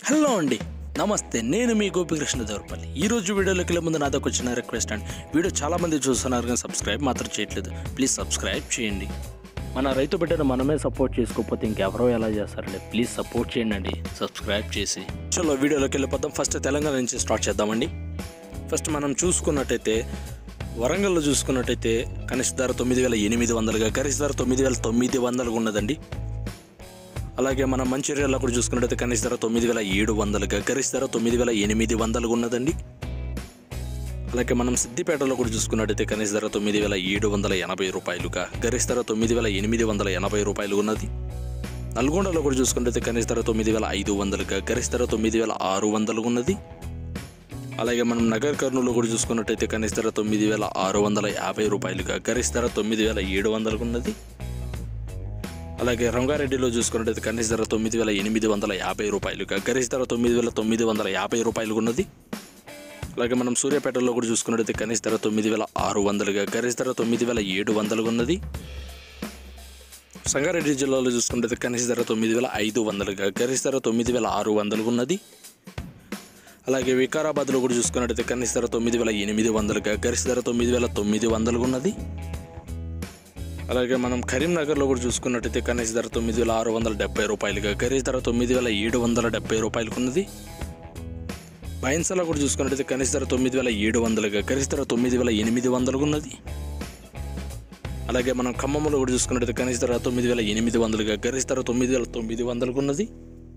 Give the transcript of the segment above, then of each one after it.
Hello అండి, నమస్తే. నేను మీ కృష్ణ దేవరపల్లి. ఈరోజు వీడియోలోకి వెళ్ళే ముందు నాదొక చిన్న రిక్వెస్ట్ అండి. వీడియో చాలామంది చూస్తున్నారు కానీ సబ్స్క్రైబ్ మాత్రం చేయట్లేదు. ప్లీజ్ సబ్స్క్రైబ్ చేయండి. మన రైతు బిడ్డను మనమే సపోర్ట్ చేసుకోకపోతే ఇంకెవరో ఎలా చేస్తారండి. ప్లీజ్ సపోర్ట్ చేయండి అండి, సబ్స్క్రైబ్ చేసి. చలో వీడియోలోకి వెళ్ళిపోతాం. ఫస్ట్ తెలంగాణ నుంచి స్టార్ట్ చేద్దామండి. ఫస్ట్ మనం చూసుకున్నట్టయితే వరంగల్లో చూసుకున్నట్టయితే కనిష్ట ధర 9,800గా, గరిష్ట ధర 9,900 ఉన్నదండి. అలాగే మనం మంచిర్యాల కూడా చూసుకున్నట్టయితే కనిష్ట ధర 9,700గా, గరిష్ట ధర 9,800 ఉన్నదండి. అలాగే మనం సిద్దిపేటలో కూడా చూసుకున్నట్టయితే కనిష్ట ధర 9,780 రూపాయలుగా, గరిష్ట ధర 9,880 రూపాయలు ఉన్నది. నల్గొండలో కూడా చూసుకున్నట్టయితే కనిష్ట ధర 9,500గా, గరిష్ట ధర 9,600 ఉన్నది. అలాగే మనం నగర్కర్నూలు కూడా చూసుకున్నట్టయితే కనిష్ట ధర 9,650 రూపాయలుగా, గరిష్ట ధర 9,700 ఉన్నది. అలాగే రంగారెడ్డిలో చూసుకున్నట్టయితే కనిష్ట ధర 9,850 రూపాయలుగా, గరిష్ట ధర 9,950 రూపాయలు ఉన్నది. అలాగే మనం సూర్యాపేటలో కూడా చూసుకున్నట్టయితే కనిష్ట ధర 9,600గా, గరిష్ట ధర 9,700 ఉన్నది. సంగారెడ్డి జిల్లాలో చూసుకున్నట్టయితే కనిష్ట ధర 9,500గా, గరిష్ట ధర 9,600 ఉన్నది. అలాగే వికారాబాద్లో కూడా చూసుకున్నట్టయితే కనిష్ట ధర 9,800గా, గరిష్ట ధర 9,900 ఉన్నది. అలాగే మనం కరీంనగర్లో కూడా చూసుకున్నట్టయితే కనిష్ట ధర 9,670 రూపాయలుగా, గరిష్ట ధర 9,770 రూపాయలకు ఉన్నది. భైన్సాలో కూడా చూసుకున్నట్టయితే కనిష్ట ధర 9,700గా, గరిష్ట ధర 9,800 ఉన్నది. అలాగే మనం ఖమ్మంలో కూడా చూసుకున్నట్టయితే కనిష్ట ధర 9,800గా, గరిష్ట ధర 9,900 ఉన్నది.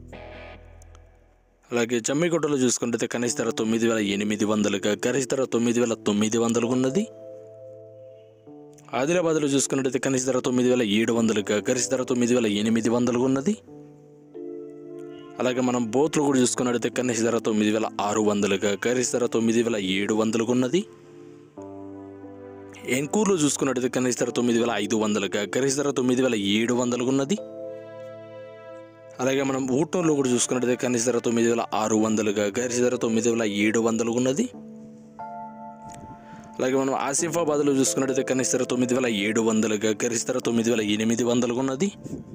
అలాగే జమ్మికుంటలో చూసుకున్నట్టయితే కనిష్ట ధర 9,800గా, గరిష్ట ధర 9,900 ఉన్నది. ఆదిలాబాద్లో చూసుకున్నట్టయితే కనిష్ట ధర 9,700గా, గరిష్ట ధర 9,800 ఉన్నది. అలాగే మనం బోత్లో కూడా చూసుకున్నట్టయితే కనిష్ట ధర 9,600గా, గరిష్ట ధర 9,700 ఉన్నది. ఎంకూర్లో చూసుకున్నట్టయితే కనిష్ట ధర 9,500గా, గరిష్ట ధర 9,700 ఉన్నది. అలాగే మనం ఊట్నూరులో కూడా చూసుకున్నట్టయితే కనిష్ట ధర 9,600గా, గరిష్ట ధర 9,700 ఉన్నది. అలాగే మనం ఆసిఫాబాద్లో చూసుకున్నట్టయితే కనిష్ట ధర 9,700గా, గరిష్ట ధర 9,800 ఉన్నది.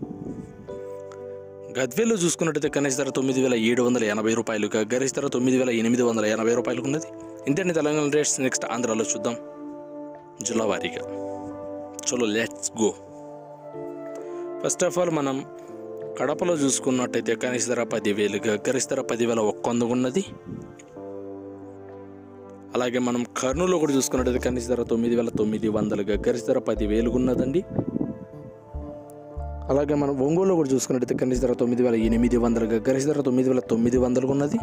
గద్వేల్లో చూసుకున్నట్టయితే కనిష్ట ధర 9,780 రూపాయలుగా, గరిష్ట ధర 9,880 రూపాయలకు ఉన్నది. ఇంతేంటి తెలంగాణ రేట్స్. నెక్స్ట్ ఆంధ్రాలో చూద్దాం జిల్లా వారీగా. చలో let's go. First of all మనం కడపలో చూసుకున్నట్టయితే కనిష్ట ధర 10,000గా, గరిష్ట ధర 10,100 ఉన్నది. అలాగే మనం కర్నూలులో కూడా చూసుకున్నట్టయితే కనిష్ట ధర 9,900గా, గరిష్ట ధర 10,000 ఉన్నదండి. అలాగే మనం ఒంగోలులో కూడా చూసుకున్నట్టయితే కనిష్ట ధర 9,800గా, గరిష్ట ధర 9,900 ఉన్నది.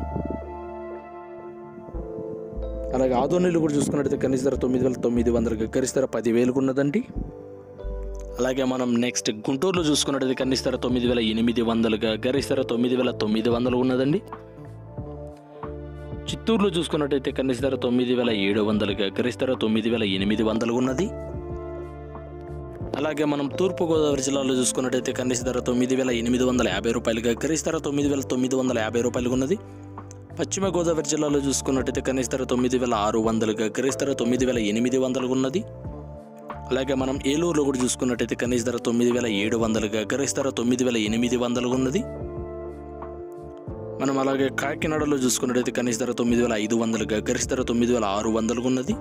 అలాగే ఆదోనిలో కూడా చూసుకున్నట్టయితే కనిష్ట ధర 9,900గా, గరిష్ట ధర 10,000 ఉన్నదండి. అలాగే మనం నెక్స్ట్ గుంటూరులో చూసుకున్నట్టయితే కనిష్ట ధర 9,800గా, గరిష్ట ధర 9,900 ఉన్నదండి. చిత్తూరులో చూసుకున్నట్టయితే కనిష్ట ధర 9,700గా, గరిష్ట ధర 9,800 ఉన్నది. అలాగే మనం తూర్పుగోదావరి జిల్లాలో చూసుకున్నట్టయితే కనిష్ట ధర 9,850 రూపాయలుగా, గరిష్ట ధర 9,950 రూపాయలు ఉన్నది. పశ్చిమ గోదావరి జిల్లాలో చూసుకున్నట్టయితే కనిష్ట ధర 9,600గా, గరిష్ట ధర 9,800 ఉన్నది. అలాగే మనం ఏలూరులో కూడా చూసుకున్నట్టయితే కనిష్ట ధర 9,700గా, గరిష్ట ధర 9,800 ఉన్నది. మనం అలాగే కాకినాడలో చూసుకున్నట్టయితే కనిష్ట ధర 9,500గా, గరిష్ట ధర 9,600 ఉన్నది.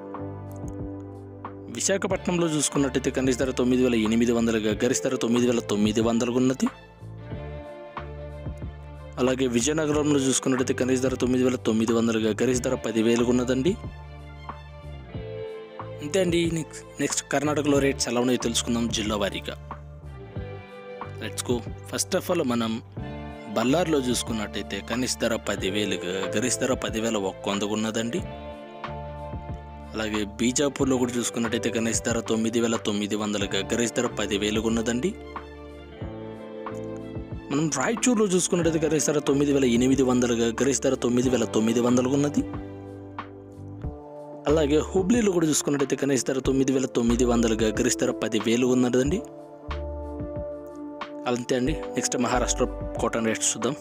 విశాఖపట్నంలో చూసుకున్నట్టయితే కనిష్ట ధర 9,800గా, గరిష్ట ధర 9,900 ఉన్నది. అలాగే విజయనగరంలో చూసుకున్నట్టయితే కనిష్ట ధర 9,900గా, గరిష్ట ధర 10,000 ఉన్నదండి. అంతే అండి. నెక్స్ట్ కర్ణాటకలో రేట్స్ ఎలా ఉన్నాయో తెలుసుకుందాం జిల్లా వారీగా. Let's go. First of all మనం బళ్ళారిలో చూసుకున్నట్టయితే కనిష్ట ధర 10,000గా, గరిష్ట ధర 10,100 ఉన్నదండి. అలాగే బీజాపూర్లో కూడా చూసుకున్నట్టయితే కనిష్ట ధర 9,900గా, గరిష్ట ధర 10,000 ఉన్నదండి. మనం రాయచూరులో చూసుకున్నట్టయితే గరిష్ట ధర 9,800గా, గరిష్ట ధర 9,900 ఉన్నది. అలాగే హుబ్లీలో కూడా చూసుకున్నట్టయితే కనిష్ట ధర 9,900గా, గరిష్ట ధర 10,000 ఉన్నదండి. అంతే అండి. నెక్స్ట్ మహారాష్ట్ర కాటన్ రేట్స్ చూద్దాం.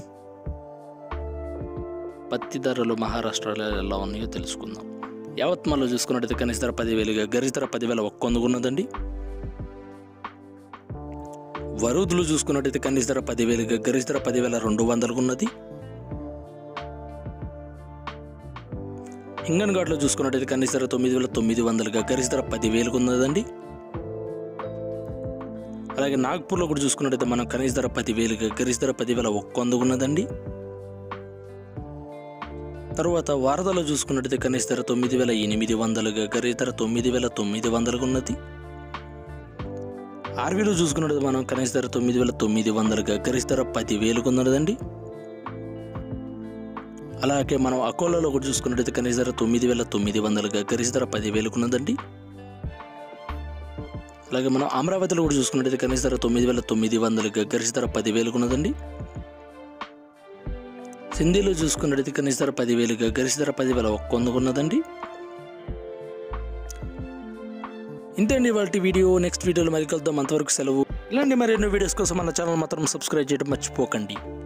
పత్తి ధరలు మహారాష్ట్రలో ఎలా ఉన్నాయో తెలుసుకుందాం. యావత్మాల్లో చూసుకున్నట్టయితే కనిష్ట ధర 10,000గా, గరిష్ట ధర 10,100 ఉన్నదండి. వరూదులు చూసుకున్నట్టయితే కనిష్ట ధర 10,000గా, గరిష్ట ధర 10,200 ఉన్నది. హింగన్ ఘాట్లో చూసుకున్నట్టయితే కనీస ధర 9,900గా, గరిష్ట ధర 10,000కు ఉన్నదండి. అలాగే నాగ్పూర్లో కూడా చూసుకున్నట్టయితే మనం కనీస ధర 10,000గా, గరిష్ట ధర 10,100 ఉన్నదండి. తర్వాత వారధలో చూసుకున్నట్టయితే కనీస ధర 9,800గా, గరిష్ట ధర 9,900గా ఉన్నది. ఆర్వీలో చూసుకున్నట్టయితే మనం కనీస ధర 9,900గా, గరిష్ట ధర 10,000కు ఉన్నదండి. అలాగే మనం అకోలాలో కూడా చూసుకున్నట్టయితే కనీస ధర 9,900గా, గరిష్ట ధర 10,000కు ఉన్నదండి. అలాగే మనం అమరావతిలో కూడా చూసుకున్నట్టయితే కనీస ధర 9,900గా, గరిష్ట ధర 10,000కు ఉన్నదండి. సింధీలో చూసుకున్నట్టయితే కనీస ధర 10,000గా, గరిష్ట ధర 10,100కు ఉన్నదండి. ఇంతేండి వాటి వీడియో. నెక్స్ట్ వీడియోలో మరి కలుద్దాం. అంతవరకు సెలవు. ఇలాంటి మరెన్నో వీడియోస్ కోసం మన ఛానల్ మాత్రం సబ్స్క్రైబ్ చేయడం మర్చిపోకండి.